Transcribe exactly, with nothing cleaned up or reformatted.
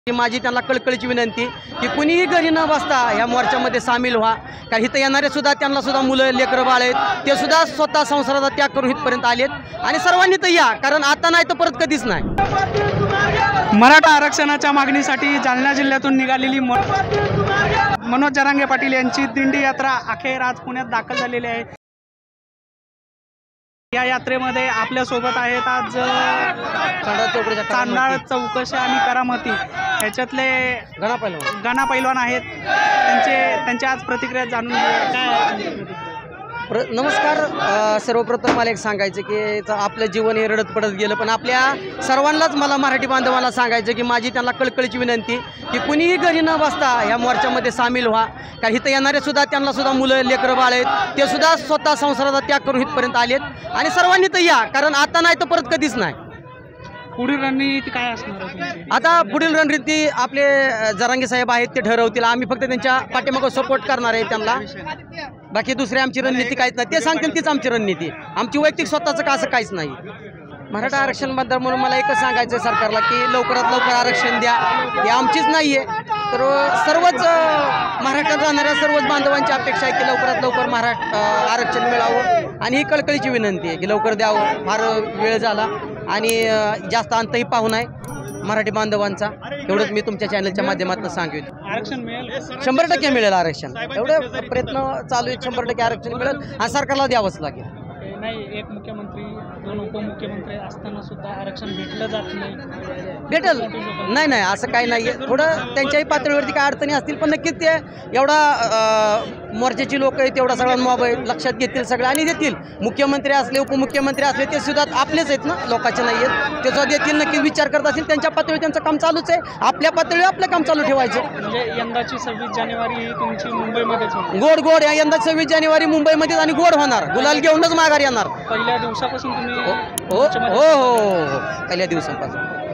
माझी त्यांना कळकळीची विनंती की कुणीही घरी न बसता या मोर्चामध्ये सामील व्हा, कारण इथं येणारे सुद्धा त्यांना सुद्धा मुलं लेकरं बाळ आहेत, ते सुद्धा स्वतः संसाराचा त्याग करून इथपर्यंत आलेत आणि सर्वांनी तर या, कारण आता नाही तर परत कधीच नाही। मराठा आरक्षणाच्या मागणीसाठी जालना जिल्ह्यातून निघालेली मनोज जरांगे पाटील यांची दिंडी यात्रा अखेर आज पुण्यात दाखल झालेली आहे। या यात्रेमध्ये आपल्या सोबत आहेत आज चांडाळ चौकशी आणि करामती ह्याच्यातले गणा पैलवान गणा पैलवान आहेत, त्यांचे त्यांच्या आज प्रतिक्रिया जाणून घेऊया। काय प्र नमस्कार। सर्वप्रथम मला एक सांगायचं की आपलं जीवन हे रडत पडत गेलं, पण आपल्या सर्वांनाच मला मराठी बांधवांना सांगायचं की माझी त्यांना कळकळीची विनंती की कुणीही घरी न बसता या मोर्चामध्ये सामील व्हा, कारण इथं येणारे सुद्धा त्यांना सुद्धा मुलं लेकरं बाळ आहेत, ते सुद्धा स्वतः संसाराचा त्याग करून इथपर्यंत आलेत आणि सर्वांनी तर या, कारण आता नाही तर परत कधीच नाही। पुढील रणनीती काय असणार आहे? आता पुढील रणनीती आपले जरांगे साहेब आहेत ते ठरवतील, आम्ही फक्त त्यांच्या पाठीमागं सपोर्ट करणार आहे त्यांना, बाकी दुसरी आमची रणनीती काहीच नाही, ते सांगतील तीच आमची रणनीती, आमची वैयक्तिक स्वतःचं का असं काहीच नाही। मराठा आरक्षणबद्दल म्हणून मला एकच सांगायचं आहे सरकारला की लवकरात लवकर आरक्षण द्या, हे आमचीच नाही आहे, तर सर्वच महाराष्ट्रात राहणाऱ्या सर्वच बांधवांची अपेक्षा आहे की लवकरात लवकर महाराष्ट्र आरक्षण मिळावं आणि ही कळकळीची विनंती आहे की लवकर द्यावं, फार वेळ झाला आणि जास्त अंतही पाहू नये मराठी बांधवांचा, एवढंच मी तुमच्या चॅनलच्या माध्यमातून सांगितलं। आरक्षण मिळेल, शंभर टक्के मिळेल आरक्षण, एवढे प्रयत्न चालू आहेत, शंभर टक्के आरक्षण मिळेल आणि सरकारला द्यावंच लागेल। नाही, एक मुख्यमंत्री दोन उपमुख्यमंत्री असताना सुद्धा आरक्षण भेटलं जात नाही, भेटेल नाही नाही असं काही नाही आहे, थोडं त्यांच्याही पातळीवरती काय अडचणी असतील, पण नक्कीच ते एवढा मोर्चाची लोक आहेत, एवढा सगळा मोबाईल लक्षात घेतील सगळं आणि देतील। मुख्यमंत्री असले उपमुख्यमंत्री असले ते सुद्धा आपलेच आहेत ना, लोकांचे नाही आहेत, ते सुद्धा देतील, नक्कीच विचार करत असतील, त्यांच्या पातळीवर त्यांचं काम चालूच आहे, आपल्या पातळीवर आपलं काम चालू ठेवायचं। म्हणजे यंदाची सव्वीस जानेवारी ही तुमची मुंबईमध्येच होती? गोड गोड या यंदा सव्वीस जानेवारी मुंबईमध्येच आणि गोड होणार, गुलाल घेऊनच माघारी येणार। पहिल्या दिवसापासून तुम्ही? हो हो हो हो पहिल्या दिवसापासून।